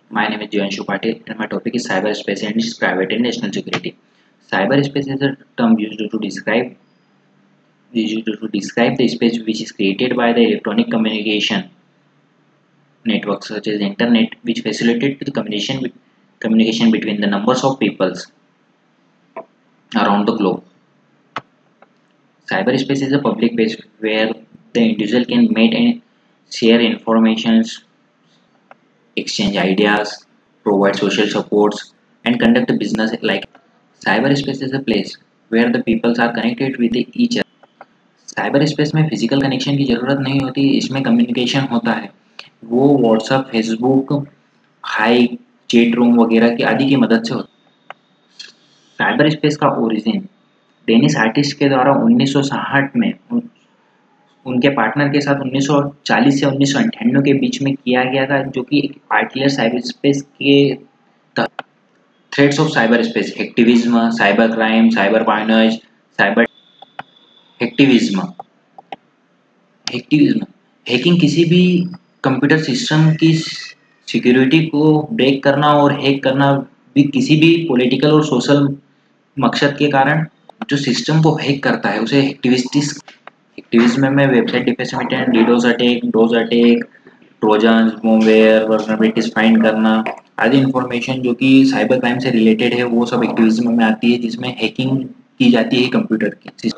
My name is Jivanshu Patil and my topic is cyberspace and its private and national security. Cyberspace is a term used to describe the space which is created by the electronic communication networks such as internet, which facilitate the communication between the numbers of peoples around the globe. Cyberspace is a public place where the individual can meet and share informations, exchange ideas, provide social supports, and conduct a business like cyberspace is a place where the peoples are connected with each other. Cyber space में physical connection की ज़रूरत नहीं होती, इसमें communication होता है वो WhatsApp, Facebook, hi, chat room वगैरह की आदि की मदद से होता है। साइबर स्पेस का ओरिजिन डेनिस आर्टिस्ट के द्वारा 1960 में उनके पार्टनर के साथ 1940 से 1998 के बीच में किया गया था, जो कि एक पार्टिकुलर साइबर स्पेस के threads of cyber space, activism, cyber crime, cyber espionage, cyber activism. Hacking किसी भी कंप्यूटर सिस्टम की सिक्योरिटी को ब्रेक करना और हैक करना भी किसी भी पॉलिटिकल और सोशल मकसद के कारण जो सिस्टम को हैक करता है उसे एक्टिविज्म में website defection, DDoS attack, Trojan, malware, vulnerabilities find करना आदि इंफॉर्मेशन जो कि साइबर क्राइम से रिलेटेड है वो सब एक्टिविज्म में आती है, जिसमें हैकिंग की जाती है कंप्यूटर की।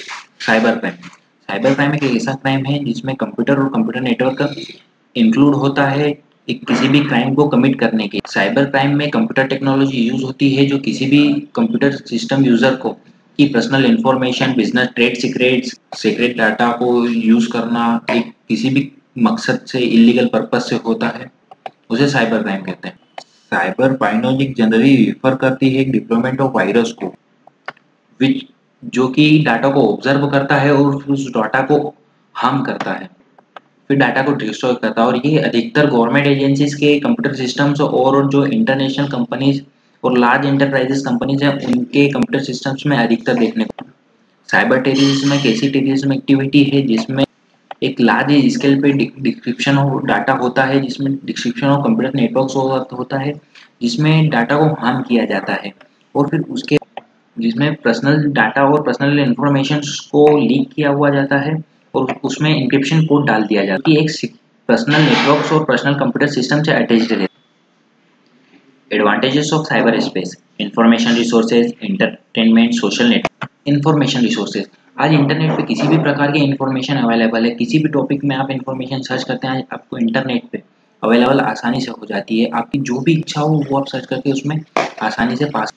साइबर क्राइम एक ऐसा क्राइम है जिसमें कंप्यूटर और कंप्यूटर नेटवर्क इंक्लूड होता है एक किसी भी क्राइम को कमिट करने के। साइबर क्राइम में कंप्यूटर टेक्नोलॉजी यूज होती है जो किसी भी कंप्यूटर सिस्टम यूजर को की personal information, business trade secrets, secret data को यूज करना एक किसी भी मकसद से, इलीगल पर्पस से होता है, उसे साइबर क्राइम कहते हैं। साइबर पाइनोजिक जनरली रिफर करती है डिप्लॉयमेंट ऑफ वायरस को विच जो कि डाटा को ऑब्जर्व करता है और उस डाटा को हार्म करता है, फिर डाटा को डिस्ट्रॉय करता है। और ये अधिकतर गवर्नमेंट एजेंसीज के कंप्यूटर सिस्टम्स और जो इंटरनेशनल कंपनीज और लार्ज एंटरप्राइजेस कंपनीज हैं उनके कंप्यूटर सिस्टम्स में अधिकतर देखने को। साइबर टेररिज्म एक ऐसी टेररिज्म एक्टिविटी है जिसमें एक लार्ज स्केल पे डिस्क्रिप्शन ऑफ डाटा होता है, जिसमें डिस्क्रिप्शन ऑफ कंप्यूटर नेटवर्क होता है जिसमें डाटा को हार्म किया जाता है और फिर उसके जिसमें पर्सनल डाटा और पर्सनल इंफॉर्मेशन को लीक किया हुआ जाता है और उसमें इंक्रिप्शन कोड डाल दिया जाता है कि एक पर्सनल नेटवर्क्स और पर्सनल कंप्यूटर सिस्टम से अटैच्ड है। Advantages of cyber space: information resources, entertainment, social network. Information resources, आज इंटरनेट पे किसी भी प्रकार की इंफॉर्मेशन अवेलेबल है, किसी भी टॉपिक में आप इंफॉर्मेशन सर्च करते हैं आपको इंटरनेट पे अवेलेबल आसानी से हो जाती है, आपकी जो भी इच्छा हो वो आप सर्च करके उसमें आसानी से पास।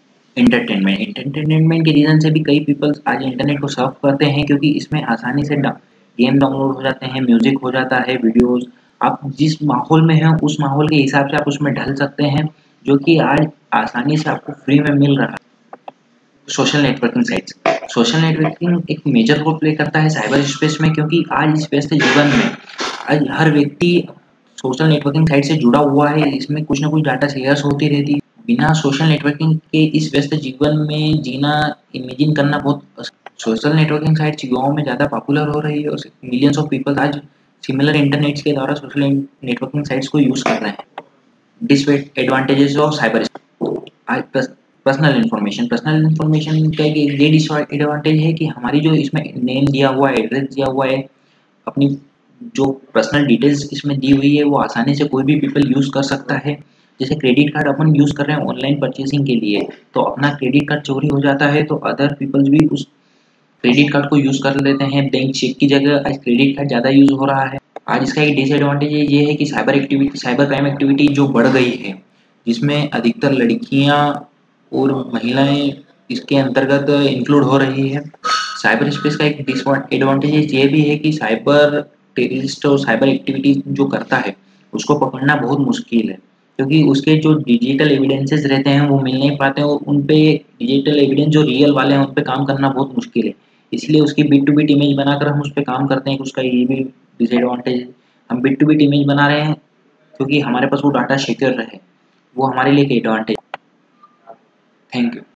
एंटरटेनमेंट के रीज़न से भी कई पीपल्स आज इंटरनेट को सर्फ करते हैं क्योंकि इसमें आसानी से गेम डाउनलोड हो जाते हैं, म्यूजिक हो जाता है, वीडियोस, आप जिस माहौल में हैं उस माहौल के हिसाब से आप उसमें ढल सकते हैं, जो कि आज आसानी से आपको फ्री में मिल रहा है। Social networking sites, social networking एक मेजर रोल प्ले करता है साइबर स्पेस में क्योंकि आज इस व्यस्त जीवन में आज हर व्यक्ति सोशल नेटवर्किंग साइट से जुड़ा हुआ है, इसमें कुछ ना कुछ डाटा शेयर्स होती रहती है। बिना सोशल नेटवर्किंग के इस व्यस्त जीवन में जीना इमेजिन करना बहुत। सोशल नेटवर्किंग साइट्स युवाओं में ज़्यादा पॉपुलर हो रही है और मिलियंस ऑफ पीपल आज सिमिलर इंटरनेट्स के द्वारा सोशल नेटवर्किंग साइट्स को यूज़ कर रहे हैं। डिसएडवांटेजेस ऑफ साइबर आज पर्सनल इन्फॉर्मेशन का एक ये डिसएडवांटेज है कि हमारी जो इसमें नेम दिया हुआ है, एड्रेस दिया हुआ है, अपनी जो पर्सनल डिटेल्स इसमें दी हुई है वो आसानी से कोई भी पीपल यूज़ कर सकता है। जैसे क्रेडिट कार्ड अपन यूज़ कर रहे हैं ऑनलाइन परचेसिंग के लिए, तो अपना क्रेडिट कार्ड चोरी हो जाता है तो अदर पीपल्स भी उस क्रेडिट कार्ड को यूज़ कर लेते हैं। बैंक चेक की जगह आज क्रेडिट कार्ड ज़्यादा यूज़ हो रहा है। आज इसका एक डिसएडवांटेज ये है कि साइबर क्राइम एक्टिविटी जो बढ़ गई है, जिसमें अधिकतर लड़कियां और महिलाएं इसके अंतर्गत इंक्लूड हो रही है। साइबर स्पेस का एक डिसएडवांटेज ये भी है कि साइबर टेररिस्ट और साइबर एक्टिविटी जो करता है उसको पकड़ना बहुत मुश्किल है क्योंकि उसके जो डिजिटल एविडेंसेस रहते हैं वो मिल नहीं पाते हैं और उन पे डिजिटल एविडेंस जो रियल वाले हैं उन पे काम करना बहुत मुश्किल है। इसलिए उसकी बिट टू बिट इमेज बनाकर हम उस पर काम करते हैं, उसका ये भी डिसएडवांटेज है। हम बिट टू बिट इमेज बना रहे हैं क्योंकि हमारे पास वो डाटा सिक्योर रहे, वो हमारे लिए एक एडवांटेज। Thank you.